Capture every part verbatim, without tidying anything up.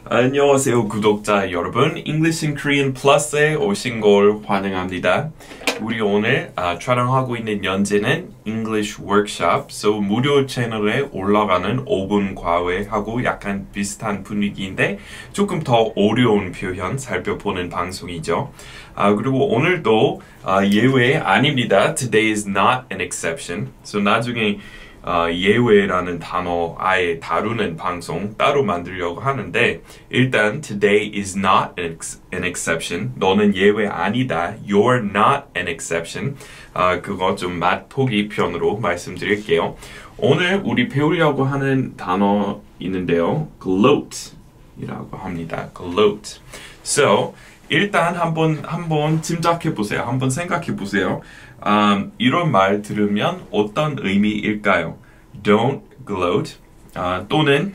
안녕하세요 구독자 여러분, English in Korean Plus에 오신 걸 환영합니다. 우리 오늘 아, 촬영하고 있는 연재는 English Workshop, so 무료 채널에 올라가는 오 분 과외하고 약간 비슷한 분위기인데 조금 더 어려운 표현 살펴보는 방송이죠. 아, 그리고 오늘도 아, 예외 아닙니다. Today is not an exception. So 나중에 어, 예외라는 단어 아예 다루는 방송 따로 만들려고 하는데, 일단 today is not an, ex- an exception. 너는 예외 아니다. You're not an exception. 어, 그거 좀 맛보기 편으로 말씀드릴게요. 오늘 우리 배우려고 하는 단어 있는데요. gloat 이라고 합니다. gloat. So 일단 한번 한번 짐작해 보세요. 한번 생각해 보세요. Um, 이런 말 들으면 어떤 의미일까요? Don't gloat. Uh, 또는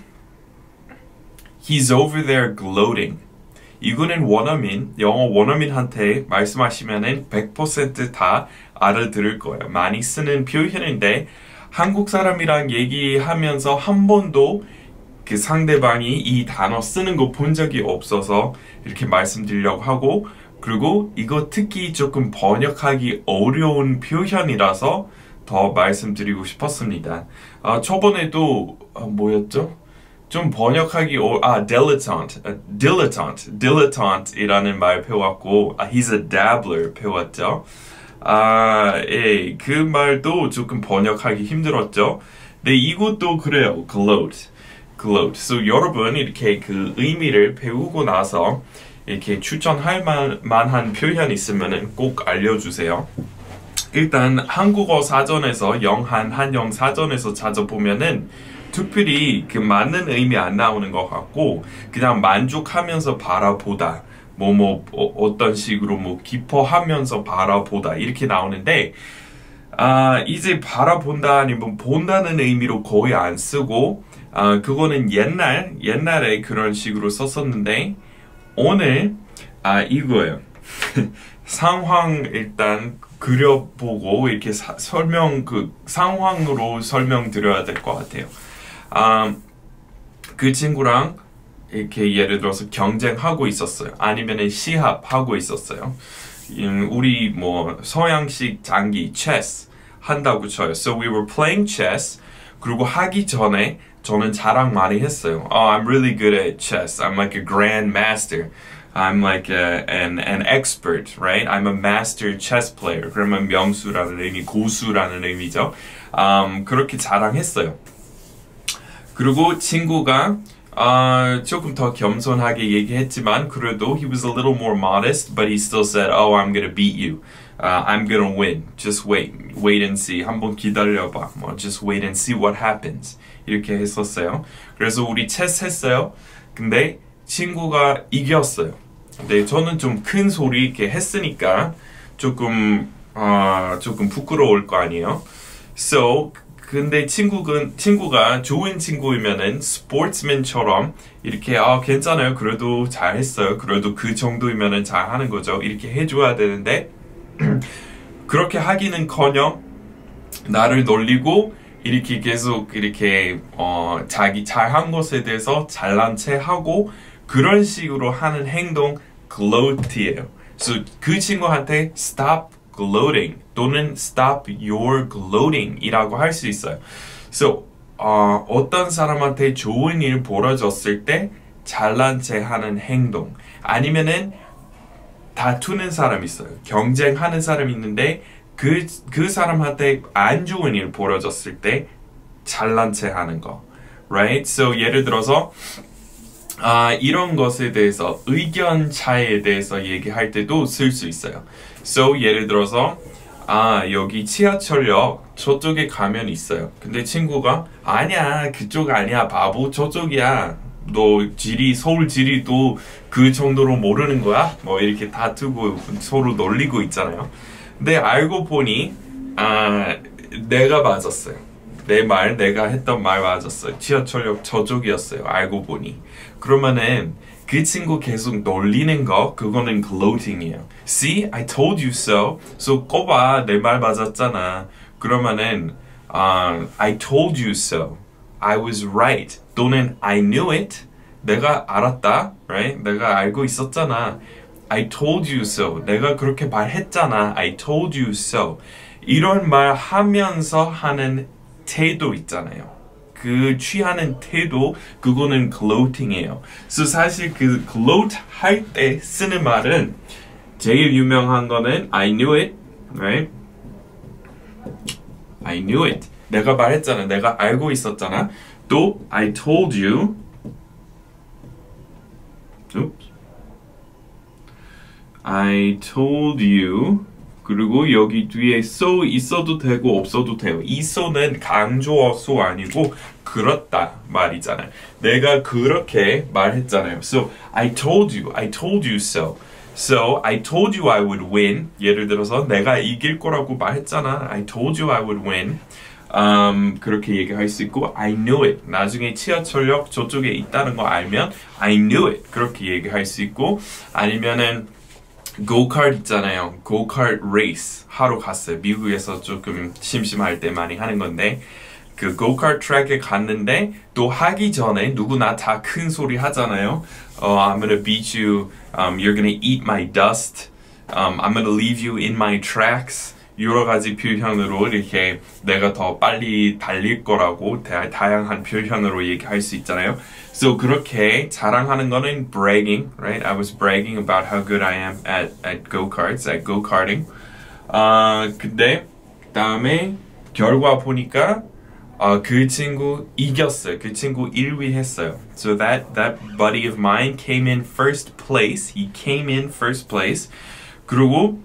He's over there gloating. 이거는 원어민, 영어 원어민한테 말씀하시면은 백 퍼센트 다 알아들을 거예요. 많이 쓰는 표현인데 한국 사람이랑 얘기하면서 한 번도 그 상대방이 이 단어 쓰는 거 본 적이 없어서 이렇게 말씀드리려고 하고, 그리고 이거 특히 조금 번역하기 어려운 표현이라서 더 말씀드리고 싶었습니다. 아, 저번에도 아, 뭐였죠? 좀 번역하기 어, 아 dilettante, 아, dilettante, dilettante이라는 말 배웠고, 아, he's a dabbler 배웠죠. 아, 예, 그 말도 조금 번역하기 힘들었죠. 근데 이것도 그래요. gloat, gloat. So 여러분 이렇게 그 의미를 배우고 나서 이렇게 추천할 만한 표현 있으면 꼭 알려주세요. 일단 한국어 사전에서 영한 한영 사전에서 찾아보면은 특별히 그 맞는 의미 안 나오는 것 같고, 그냥 만족하면서 바라보다, 뭐 뭐 어, 어떤 식으로 뭐 기뻐하면서 바라보다 이렇게 나오는데, 아 이제 바라본다 아니면 본다는 의미로 거의 안 쓰고, 아 그거는 옛날 옛날에 그런 식으로 썼었는데, 오늘 아 이거예요. 상황 일단 그려보고 이렇게 사, 설명 그 상황으로 설명드려야 될 것 같아요. 아, 그 친구랑 이렇게 예를 들어서 경쟁하고 있었어요. 아니면은 시합하고 있었어요. 음, 우리 뭐 서양식 장기 chess 한다고 쳐요. So we were playing chess. 그리고 하기 전에 저는 자랑 많이 했어요. Oh, I'm really good at chess. I'm like a grand master. I'm like a, an, an expert, right? I'm a master chess player. 그러면 명수라는 의미, 고수라는 의미죠. Um, 그렇게 자랑했어요. 그리고 친구가 uh, 조금 더 겸손하게 얘기했지만, 그래도 he was a little more modest, but he still said, oh, I'm gonna beat you. Uh, I'm gonna win. Just wait. Wait and see. 한번 기다려봐. 뭐, just wait and see what happens. 이렇게 했었어요. 그래서 우리 체스 했어요. 근데 친구가 이겼어요. 근데 저는 좀 큰 소리 이렇게 했으니까 조금 어, 조금 부끄러울 거 아니에요. So 근데 친구가 친구가 좋은 친구이면은 스포츠맨처럼 이렇게 아 괜찮아요. 그래도 잘했어요. 그래도 그 정도이면은 잘하는 거죠. 이렇게 해줘야 되는데 그렇게 하기는커녕 나를 놀리고 이렇게 계속 이렇게 어, 자기 잘한 것에 대해서 잘난 체 하고 그런 식으로 하는 행동 gloat이에요. So 그 친구한테 stop gloating 또는 stop your gloating 이라고 할 수 있어요. So 어, 어떤 사람한테 좋은 일 벌어졌을 때 잘난 체 하는 행동, 아니면은 다투는 사람 있어요. 경쟁하는 사람이 있는데 그, 그 사람한테 안 좋은 일 벌어졌을 때 잘난 체 하는 거. Right? So 예를 들어서 아, 이런 것에 대해서 의견 차이에 대해서 얘기할 때도 쓸 수 있어요. So 예를 들어서 아 여기 지하철역 저쪽에 가면 있어요. 근데 친구가 아니야 그쪽 아니야 바보 저쪽이야. 너 지리 서울 지리도 그 정도로 모르는 거야? 뭐 이렇게 다투고 서로 놀리고 있잖아요. 근데 알고 보니 아 내가 맞았어요. 내 말, 내가 했던 말 맞았어요. 지하철역 저쪽이었어요. 알고 보니. 그러면은 그 친구 계속 놀리는 거, 그거는 gloating이에요. See, I told you so. So 꼬봐, 내 말 맞았잖아. 그러면은 uh, I told you so. I was right. 또는 I knew it. 내가 알았다, right? 내가 알고 있었잖아. I told you so. 내가 그렇게 말했잖아. I told you so. 이런 말 하면서 하는 태도 있잖아요. 그 취하는 태도, 그거는 gloating이에요. So 사실 그 gloat 할 때 쓰는 말은 제일 유명한 거는 I knew it, right? I knew it. 내가 말했잖아. 내가 알고 있었잖아. 또 I told you. Oops. I told you. 그리고 여기 뒤에 so 있어도 되고 없어도 돼요. 이 so는 강조어 so 아니고 그렇다 말이잖아요. 내가 그렇게 말했잖아요. So I told you, I told you so. So I told you I would win. 예를 들어서 내가 이길 거라고 말했잖아. I told you I would win. Um, 그렇게 얘기할 수 있고 I knew it. 나중에 지하철역 저쪽에 있다는 거 알면 I knew it. 그렇게 얘기할 수 있고 아니면은 go-kart 있잖아요. go-kart race 하러 갔어요. 미국에서 조금 심심할 때 많이 하는 건데 그 go-kart 트랙에 갔는데 또 하기 전에 누구나 다 큰 소리 하잖아요. Oh, I'm gonna beat you. Um, you're gonna eat my dust. Um, I'm gonna leave you in my tracks. 여러 가지 표현으로 이렇게 내가 더 빨리 달릴 거라고 다, 다양한 표현으로 얘기할 수 있잖아요. So 그렇게 자랑하는 거는 bragging, right? I was bragging about how good I am at, at go-karts, at go-karting. 어, 근데 다음에 결과 보니까 어, 그 친구 이겼어요. 그 친구 일 위 했어요. So that, that buddy of mine came in first place. He came in first place. 그리고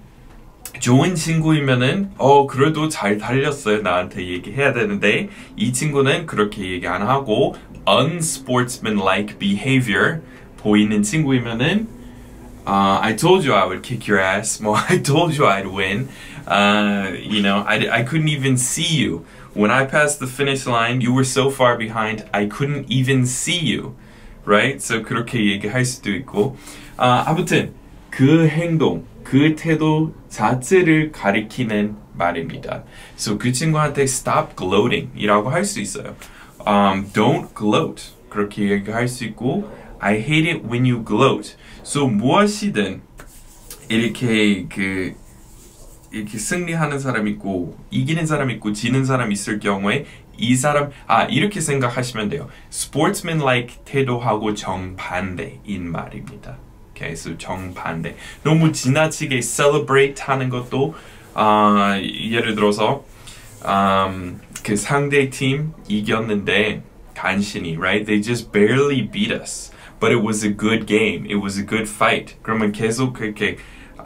좋은 친구이면은 어 그래도 잘 달렸어요. 나한테 얘기해야 되는데 이 친구는 그렇게 얘기 안 하고 unsportsmanlike behavior 보이는 친구이면은 uh, I told you I would kick your ass. 뭐 I told you I'd win. Uh, you know, I, I couldn't even see you. When I passed the finish line, you were so far behind, I couldn't even see you. Right? So 그렇게 얘기할 수도 있고 uh, 아무튼 그 행동 그 태도 자체를 가리키는 말입니다. So 그 친구한테 stop gloating 이라고 할 수 있어요. Um, don't gloat 그렇게 얘기할 수 있고 I hate it when you gloat. So 무엇이든 이렇게 그 이렇게 승리하는 사람 있고 이기는 사람 있고 지는 사람 있을 경우에 이 사람 아 이렇게 생각하시면 돼요. Sportsmanlike 태도하고 정반대인 말입니다. Okay, so 정반대. 너무 지나치게 celebrate 하는 것도 어, 예를 들어서 um, 그 상대 팀 이겼는데 간신히, right? They just barely beat us, but it was a good game. It was a good fight. 그러면 계속 그렇게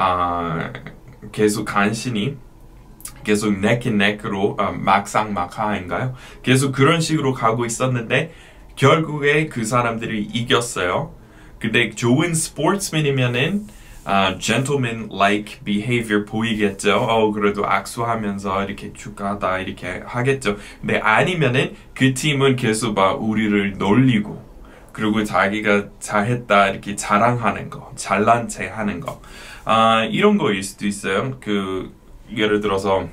어, 계속 간신히 계속 neck and neck으로 어, 막상 막하인가요? 계속 그런 식으로 가고 있었는데 결국에 그 사람들이 이겼어요. 근데 좋은 스포츠맨이면은 uh, gentleman-like behavior 보이겠죠. 어 그래도 악수하면서 이렇게 축하하다 이렇게 하겠죠. 근데 아니면은 그 팀은 계속 막 우리를 놀리고 그리고 자기가 잘했다 이렇게 자랑하는 거, 잘난 체 하는 거 uh, 이런 거일 수도 있어요. 그 예를 들어서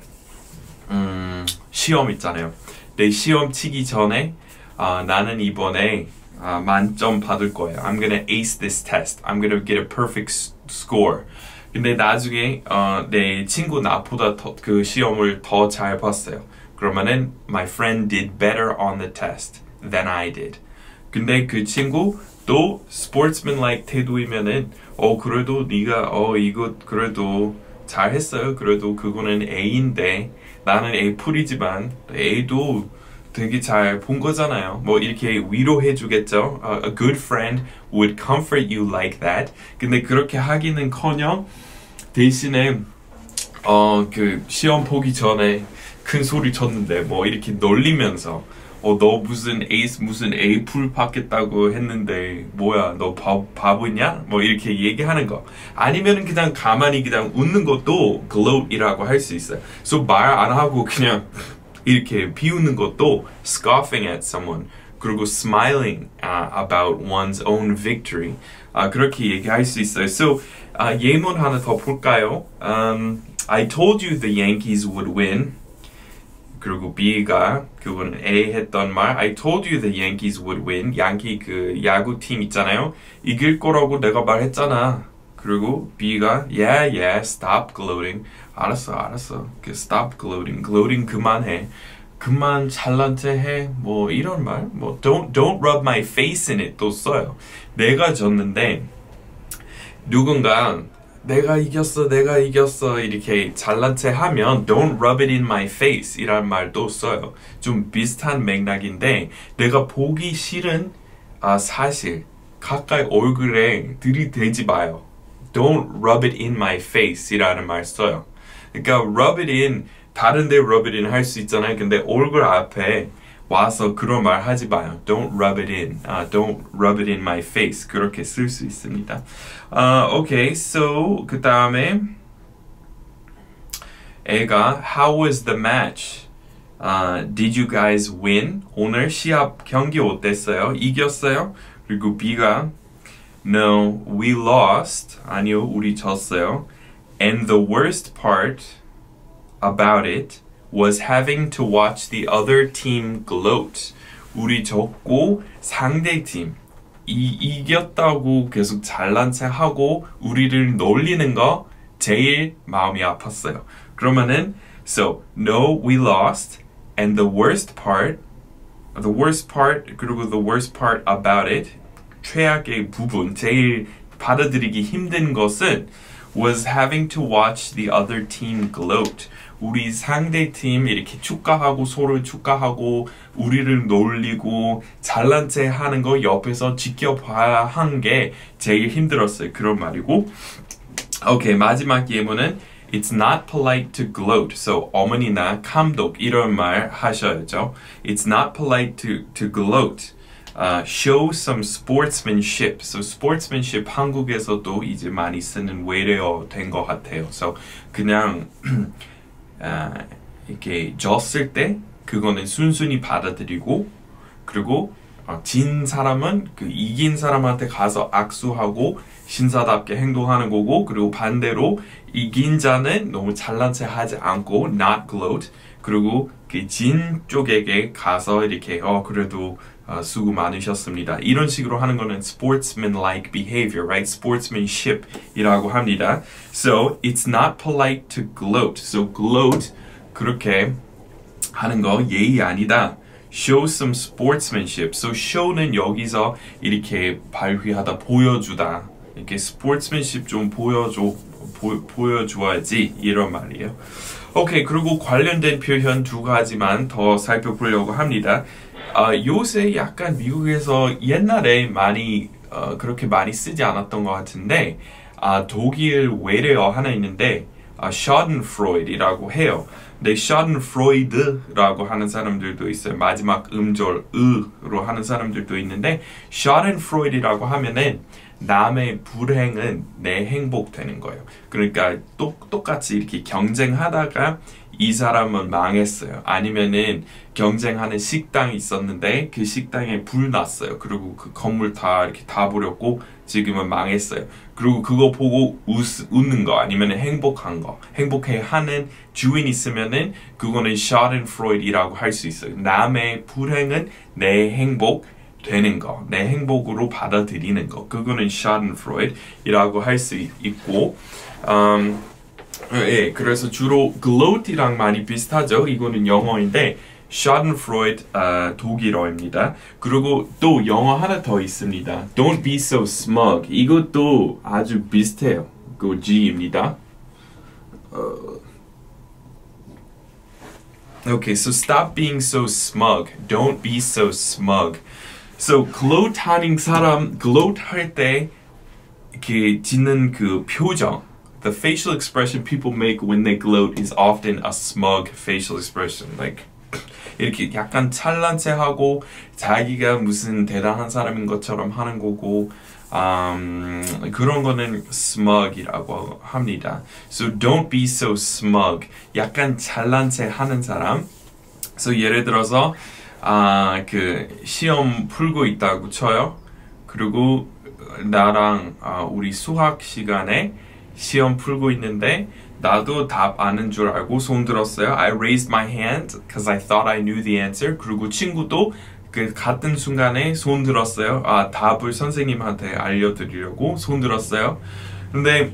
음, 시험 있잖아요. 내 시험 치기 전에 uh, 나는 이번에 아, 만점 받을 거예요. I'm gonna ace this test. I'm gonna get a perfect score. 근데 나중에 어, 내 친구 나보다 더, 그 시험을 더 잘 봤어요. 그러면은 my friend did better on the test than I did. 근데 그 친구 또 sportsmanlike 태도이면은 어 그래도 네가 어 이거 그래도 잘했어요. 그래도 그거는 A인데 나는 A풀이지만 A도 되게 잘 본 거잖아요. 뭐 이렇게 위로해 주겠죠. Uh, a good friend would comfort you like that. 근데 그렇게 하기는커녕 대신에 어 그 시험 보기 전에 큰 소리 쳤는데 뭐 이렇게 놀리면서 어 너 무슨 A 무슨 A 풀 받겠다고 했는데 뭐야 너 바, 바보냐? 뭐 이렇게 얘기하는 거. 아니면은 그냥 가만히 그냥 웃는 것도 gloat이라고 할 수 있어요. So 말 안 하고 그냥 이렇게 비웃는 것도 scoffing at someone 그리고 smiling uh, about one's own victory uh, 그렇게 얘기할 수 있어요. So uh, 예문 하나 더 볼까요? Um, I told you the Yankees would win. 그리고 B가 그거는 A 했던 말 I told you the Yankees would win. 양키 그 야구팀 있잖아요. 이길 거라고 내가 말했잖아. 그리고 B가 Yeah, yeah, stop gloating. 알았어, 알았어. 그 stop gloating. gloating 그만해. 그만 잘난 체 해. 뭐 이런 말. 뭐 don't don't rub my face in it 또 써요. 내가 졌는데 누군가 내가 이겼어, 내가 이겼어 이렇게 잘난 체 하면 don't rub it in my face 이란 말도 써요. 좀 비슷한 맥락인데 내가 보기 싫은 아, 사실 가까이 얼굴에 들이대지 마요. Don't rub it in my face 이라는 말 써요. 그러니까 rub it in 다른 데 rub it in 할 수 있잖아요. 근데 얼굴 앞에 와서 그런 말 하지 마요. Don't rub it in. Uh, don't rub it in my face. 그렇게 쓸 수 있습니다. Uh, okay, so 그 다음에 애가 How was the match? Uh, did you guys win? 오늘 시합 경기 어땠어요? 이겼어요? 그리고 B가 No, we lost. 아니요, 우리 졌어요. And the worst part about it was having to watch the other team gloat. 우리 졌고 상대팀 이, 이겼다고 계속 잘난 체 하고 우리를 놀리는 거 제일 마음이 아팠어요. 그러면은 so no we lost and the worst part the worst part 그리고 the worst part about it 최악의 부분 제일 받아들이기 힘든 것은 was having to watch the other team gloat. 우리 상대팀 이렇게 축하하고 서로 축하하고 우리를 놀리고 잘난 체 하는 거 옆에서 지켜봐야 한 게 제일 힘들었어요. 그런 말이고 오케이 마지막 예문은 It's not polite to gloat. So 어머니나 감독 이런 말 하셔야죠. It's not polite to, to gloat. Uh, show some sportsmanship. So sportsmanship 한국에서도 이제 많이 쓰는 외래어 된 것 같아요. So 그냥 아, 이렇게 졌을 때 그거는 순순히 받아들이고 그리고 어, 진 사람은 그 이긴 사람한테 가서 악수하고 신사답게 행동하는 거고 그리고 반대로 이긴 자는 너무 잘난 체 하지 않고 not gloat 그리고 그 진 쪽에게 가서 이렇게 어 그래도 어, 수고 많으셨습니다. 이런 식으로 하는 거는 sportsman-like behavior, right? sportsmanship이라고 합니다. So it's not polite to gloat. So gloat 그렇게 하는 거 예의 아니다. Show some sportsmanship. So show는 여기서 이렇게 발휘하다 보여주다. 이렇게 sportsmanship 좀 보여줘 보, 보여줘야지 이런 말이에요. 오케이 그리고 관련된 표현 두 가지만 더 살펴보려고 합니다. 어, 요새 약간 미국에서 옛날에 많이 어, 그렇게 많이 쓰지 않았던 것 같은데 아, 독일 외래어 하나 있는데 아, schadenfreude이라고 해요. 근데 schadenfreude라고 하는 사람들도 있어요. 마지막 음절 으로 하는 사람들도 있는데 schadenfreude라고 하면은 남의 불행은 내 행복 되는 거예요. 그러니까 똑, 똑같이 이렇게 경쟁하다가 이 사람은 망했어요. 아니면은 경쟁하는 식당이 있었는데 그 식당에 불 났어요. 그리고 그 건물 다 이렇게 다 버렸고 지금은 망했어요. 그리고 그거 보고 웃, 웃는 거 아니면 행복한 거 행복해하는 주인 있으면은 그거는 schadenfreude이라고 할 수 있어요. 남의 불행은 내 행복 되는 거, 내 행복으로 받아들이는 거 그거는 schadenfreude이라고 할 수 있고 음, 예, 그래서 주로 gloat이랑 많이 비슷하죠. 이거는 영어인데 schadenfreude 어, 독일어입니다. 그리고 또 영어 하나 더 있습니다. Don't be so smug. 이것도 아주 비슷해요. 그 G입니다. 어, Okay, so stop being so smug. Don't be so smug. So gloat 하는 사람, gloat 할 때 이렇게 짓는 그 표정 the facial expression people make when they gloat is often a smug facial expression. Like 이렇게 약간 찬란 체하고 자기가 무슨 대단한 사람인 것처럼 하는 거고 um, 그런 거는 smug이라고 합니다. So don't be so smug. 약간 찬란 체 하는 사람. So 예를 들어서 아, 그 시험 풀고 있다고 쳐요. 그리고 나랑 아, 우리 수학 시간에 시험 풀고 있는데 나도 답 아는 줄 알고 손 들었어요. I raised my hand because I thought I knew the answer. 그리고 친구도 그 같은 순간에 손 들었어요. 아, 답을 선생님한테 알려드리려고 손 들었어요. 근데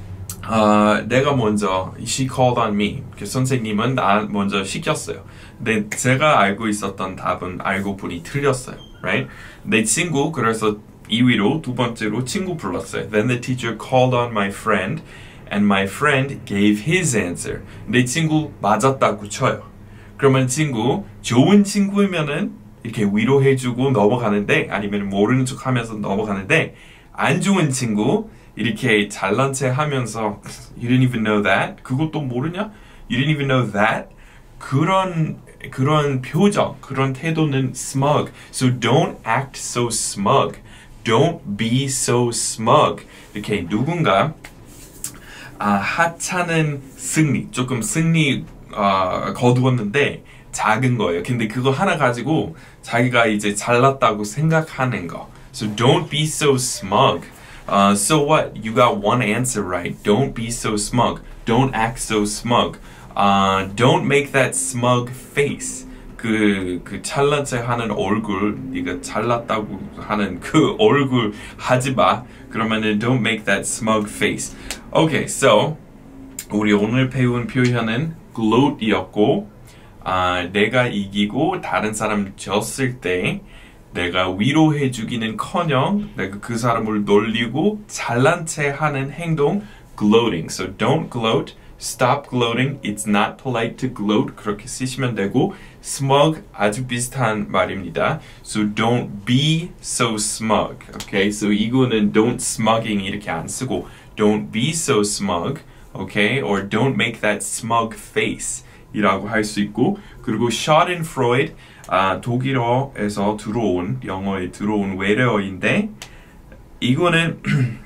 어, 내가 먼저 she called on me. 그 선생님은 나 먼저 시켰어요. 근데 제가 알고 있었던 답은 알고 보니 틀렸어요. Right? 내 친구 그래서 이 위로 두 번째로 친구 불렀어요. Then the teacher called on my friend and my friend gave his answer. 내 친구 맞았다고 쳐요. 그러면 친구 좋은 친구면은 이렇게 위로해주고 넘어가는데 아니면 모르는 척 하면서 넘어가는데 안 좋은 친구 이렇게 잘난 체 하면서 You didn't even know that? 그것도 모르냐? You didn't even know that? 그런 그런 표정, 그런 태도는 smug. So don't act so smug. Don't be so smug. 이렇게 누군가 아, 하찮은 승리, 조금 승리 어, 거두었는데 작은 거예요. 근데 그거 하나 가지고 자기가 이제 잘났다고 생각하는 거. So don't be so smug. Uh, so what? You got one answer right. Don't be so smug. Don't act so smug. Uh, don't make that smug face. 그, 그 잘난 체 하는 얼굴, 네가 잘났다고 하는 그 얼굴 하지 마. 그러면은 don't make that smug face. Okay, so 우리 오늘 배운 표현은 gloat이었고, 아, 내가 이기고 다른 사람 졌을 때 내가 위로해주기는커녕 내가 그 사람을 놀리고 잘난 체 하는 행동 gloating. So don't gloat. Stop gloating. It's not polite to gloat. 그렇게 쓰시면 되고 smug 아주 비슷한 말입니다. So don't be so smug. Okay? So 이거는 don't smugging 이렇게 안 쓰고 don't be so smug. Okay? Or don't make that smug face. 이라고 할 수 있고 그리고 schadenfreude 아, 독일어에서 들어온 영어에 들어온 외래어인데 이거는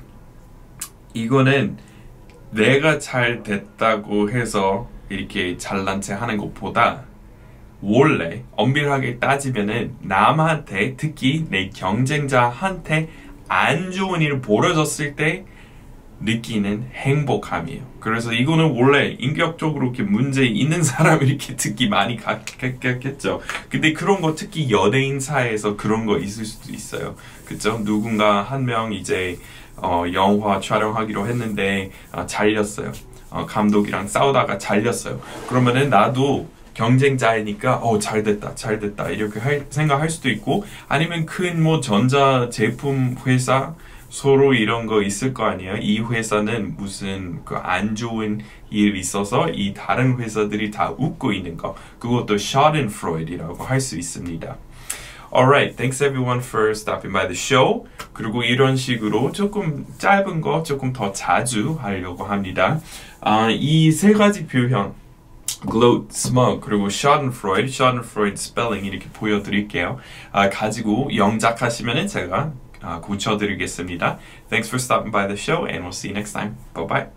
이거는 내가 잘 됐다고 해서 이렇게 잘난 체 하는 것보다 원래 엄밀하게 따지면은 남한테 특히 내 경쟁자한테 안 좋은 일 벌어졌을 때 느끼는 행복함이에요. 그래서 이거는 원래 인격적으로 이렇게 문제 있는 사람이 이렇게 듣기 많이 갔겠죠. 근데 그런 거 특히 연예인 사이에서 그런 거 있을 수도 있어요. 그죠? 누군가 한 명 이제 어, 영화 촬영하기로 했는데 어, 잘렸어요. 어, 감독이랑 싸우다가 잘렸어요. 그러면은 나도 경쟁자이니까 어 잘됐다 잘됐다 이렇게 할, 생각할 수도 있고 아니면 큰 뭐 전자 제품 회사 서로 이런 거 있을 거 아니에요. 이 회사는 무슨 그 안 좋은 일 있어서 이 다른 회사들이 다 웃고 있는 거. 그것도 schadenfreude이라고 할 수 있습니다. Alright, thanks everyone for stopping by the show. 그리고 이런 식으로 조금 짧은 거 조금 더 자주 하려고 합니다. 아, 이 세 가지 표현 gloat, smug, 그리고 schadenfreude, schadenfreude spelling 이렇게 보여드릴게요. 아, 가지고 영작하시면은 제가 아, 고쳐드리겠습니다. Thanks for stopping by the show and we'll see you next time. Bye bye.